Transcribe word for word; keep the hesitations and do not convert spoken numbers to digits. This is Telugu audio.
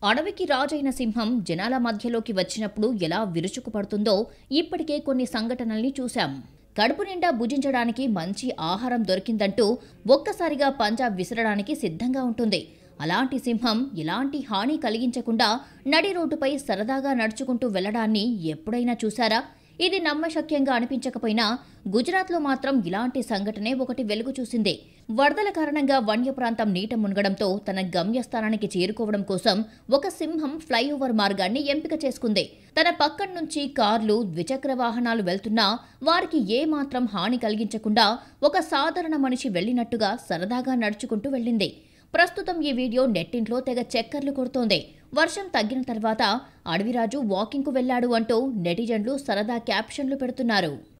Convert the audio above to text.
అడవికి రాజైన సింహం జనాల మధ్యలోకి వచ్చినప్పుడు ఎలా విరుచుకుపడుతుందో ఇప్పటికే కొన్ని సంఘటనల్ని చూశాం. కడుపు నిండా భుజించడానికి మంచి ఆహారం దొరికిందంటూ ఒక్కసారిగా పంజా విసరడానికి సిద్ధంగా ఉంటుంది. అలాంటి సింహం ఎలాంటి హాని కలిగించకుండా నడి రోడ్డుపై సరదాగా నడుచుకుంటూ వెళ్లడాన్ని ఎప్పుడైనా చూశారా? ఇది నమ్మశక్యంగా అనిపించకపోయినా గుజరాత్లో మాత్రం ఇలాంటి సంఘటనే ఒకటి వెలుగు చూసింది. వరదల కారణంగా వన్య ప్రాంతం నీట మునగడంతో తన గమ్యస్థానానికి చేరుకోవడం కోసం ఒక సింహం ఫ్లైఓవర్ మార్గాన్ని ఎంపిక చేసుకుంది. తన పక్కన నుంచి కార్లు, ద్విచక్ర వాహనాలు వెళ్తున్నా వారికి ఏమాత్రం హాని కలిగించకుండా ఒక సాధారణ మనిషి వెళ్లినట్టుగా సరదాగా నడుచుకుంటూ వెళ్ళింది. ప్రస్తుతం ఈ వీడియో నెట్టింట్లో తెగ చక్కర్లు కొడుతోంది. వర్షం తగ్గిన తర్వాత అడవిరాజు వాకింగ్కు వెళ్లాడు అంటూ నెటిజన్లు సరదా క్యాప్షన్లు పెడుతున్నారు.